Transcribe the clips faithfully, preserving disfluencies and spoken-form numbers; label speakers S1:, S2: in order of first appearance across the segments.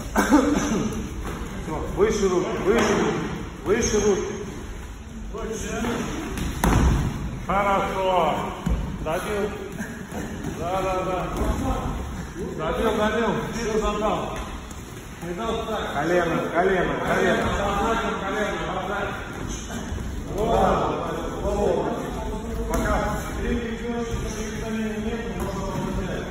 S1: Все, выше руки, выше руки, выше руки. Хорошо. Добил. Да, да, да. Добил, добил. Снизу забрал. Не дал встать. Колено, колено, колено. Колено, вот. Пока передний идешь, витамина нет, можно потерять.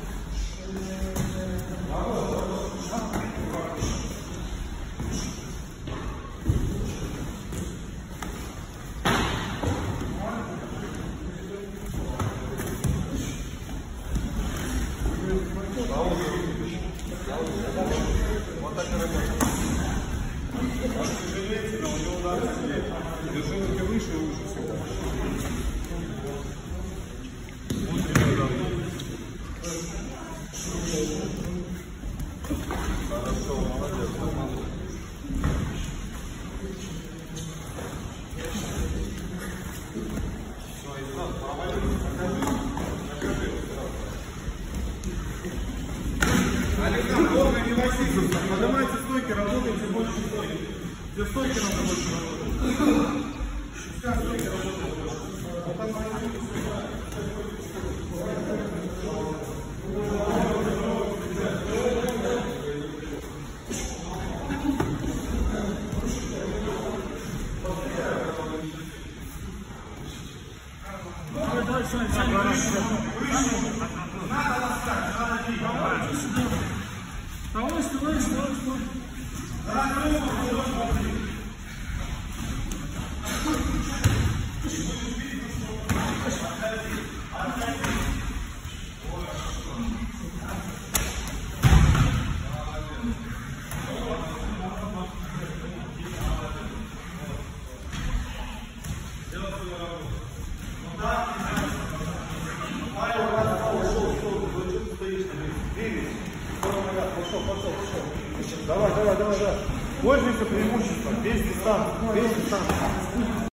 S1: Вот так и работает. Тяжелее, но у него удар сильнее. Держи руки выше и выше всегда. Хорошо, молодец. Все, и сразу проваливай. Александр, долго не носите. Поднимайте стойки, работайте больше стойки. Все стойки надо больше работать. Вся стойки работает больше. Надо ласкать, надо бить. Давайте сюда. Давай, вставай, вставай, вставай. Пошел, пошел, пошел. Давай, давай, давай, давай. Пользуйся преимуществом. Весь дистанцию, весь дистанцию.